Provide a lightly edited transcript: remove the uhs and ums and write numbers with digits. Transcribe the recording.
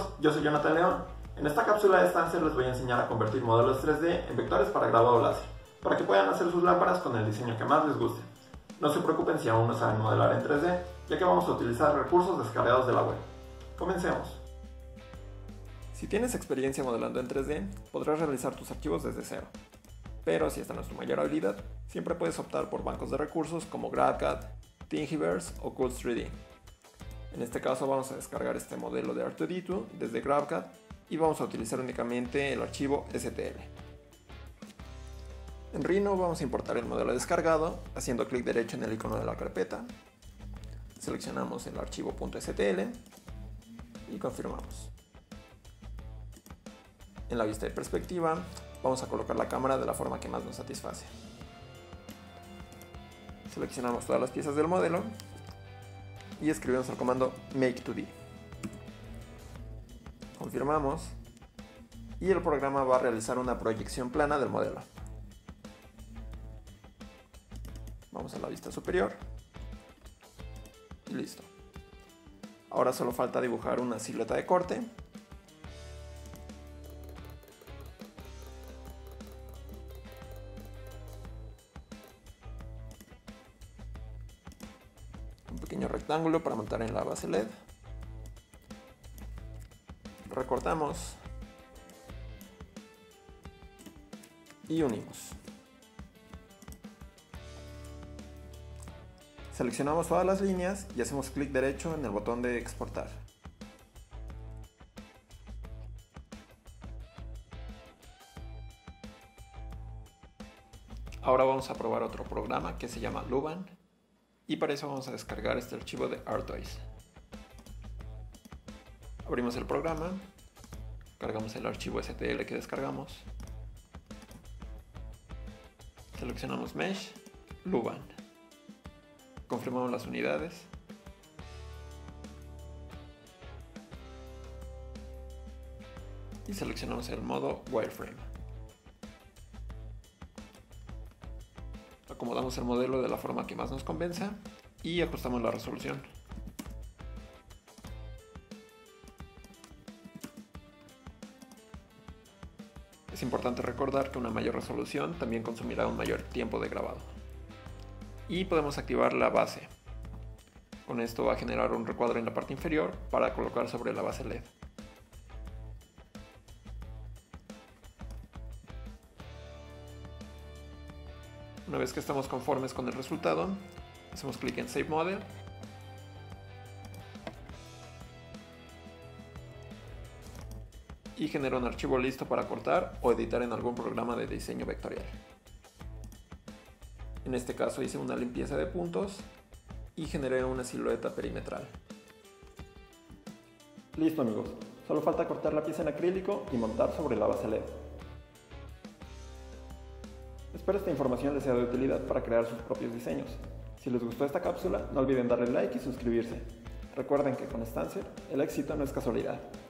amigos, yo soy Jonathan León. En esta cápsula de Stancer les voy a enseñar a convertir modelos 3D en vectores para grabado láser, para que puedan hacer sus lámparas con el diseño que más les guste. No se preocupen si aún no saben modelar en 3D, ya que vamos a utilizar recursos descargados de la web. Comencemos. Si tienes experiencia modelando en 3D, podrás realizar tus archivos desde cero. Pero si esta no es tu mayor habilidad, siempre puedes optar por bancos de recursos como GrabCAD, Thingiverse o Cult3D. En este caso vamos a descargar este modelo de R2D2 desde GrabCAD y vamos a utilizar únicamente el archivo STL. En Rhino vamos a importar el modelo descargado haciendo clic derecho en el icono de la carpeta. Seleccionamos el archivo .stl y confirmamos. En la vista de perspectiva vamos a colocar la cámara de la forma que más nos satisface. Seleccionamos todas las piezas del modelo y escribimos el comando make2d. Confirmamos y el programa va a realizar una proyección plana del modelo. Vamos a la vista superior y listo. Ahora solo falta dibujar una silueta de corte. Un pequeño rectángulo para montar en la base LED. Recortamos y unimos. Seleccionamos todas las líneas y hacemos clic derecho en el botón de exportar. Ahora vamos a probar otro programa que se llama Luban y para eso vamos a descargar este archivo de Artois. Abrimos el programa, cargamos el archivo STL que descargamos, seleccionamos Mesh, Luban, confirmamos las unidades y seleccionamos el modo Wireframe. Acomodamos el modelo de la forma que más nos convenza y ajustamos la resolución. Es importante recordar que una mayor resolución también consumirá un mayor tiempo de grabado. Y podemos activar la base. Con esto va a generar un recuadro en la parte inferior para colocar sobre la base LED. Una vez que estamos conformes con el resultado, hacemos clic en Save Model y genera un archivo listo para cortar o editar en algún programa de diseño vectorial. En este caso hice una limpieza de puntos y generé una silueta perimetral. Listo amigos, solo falta cortar la pieza en acrílico y montar sobre la base LED. Espero esta información les sea de utilidad para crear sus propios diseños. Si les gustó esta cápsula, no olviden darle like y suscribirse. Recuerden que con Stancer, el éxito no es casualidad.